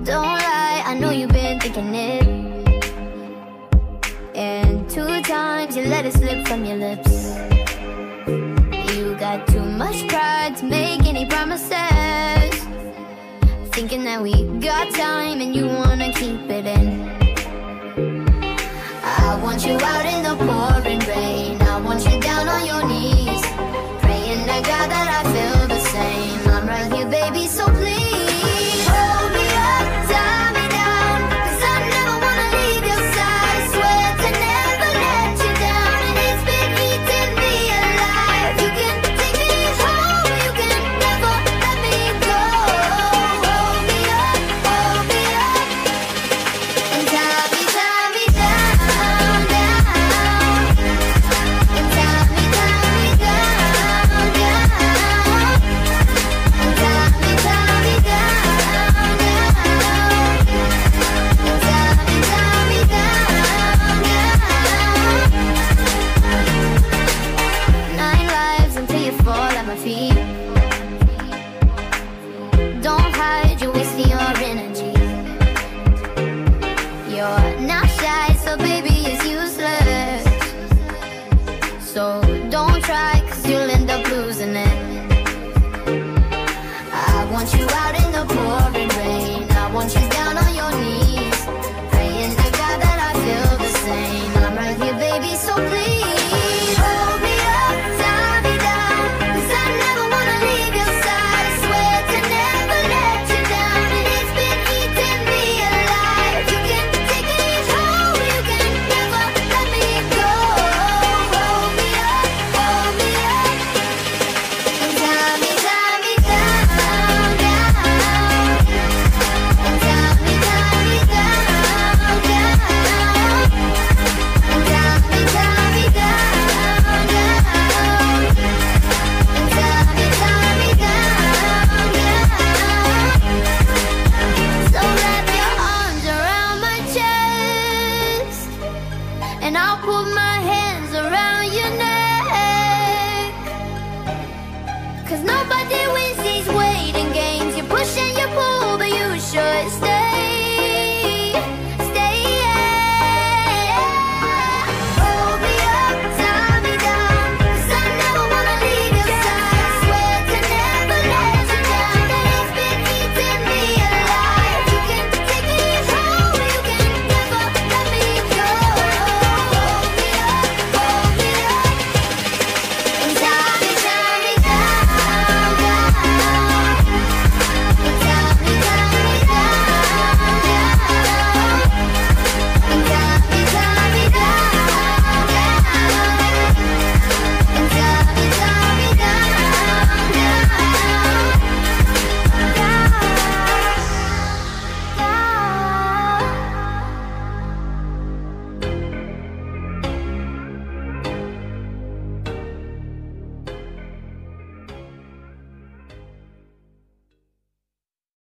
Don't lie, I know you've been thinking it. And 2 times you let it slip from your lips. You got too much pride to make any promises, thinking that we got time and you wanna keep it in. I want you out in the pouring rain. I want you down on your knees, praying to God that I feel the same. I'm right here, baby, so please hold me up, tie me down, 'cause I never wanna leave your side. I swear to never let you down, and it's been eating me alive. You can take me home, you can never let me go. Hold me up, and tie me down, down, and tie me down, down, and tie me down, down. 9 lives until you fall at my feet. Don't hide, you're wasting your energy. You're not shy, so baby, it's useless. So don't try, 'cause you'll end up losing it. I want you out in the pouring rain. I want you down on your knees, praying to God that I feel the same. I'm right here, baby, so please hold me up, tie me down, 'cause I never wanna leave your side. I swear to never let you down, and it's been eating me alive. You can take me home, you can never let me go. Hold me up, and tie me down, down, and tie me down, down, and tie me down, down, and tie me down. So wrap your arms around my chest, and I'll put my hands around your neck. 'Cause nobody wins these waiting games. You push and you pull, but you should stay.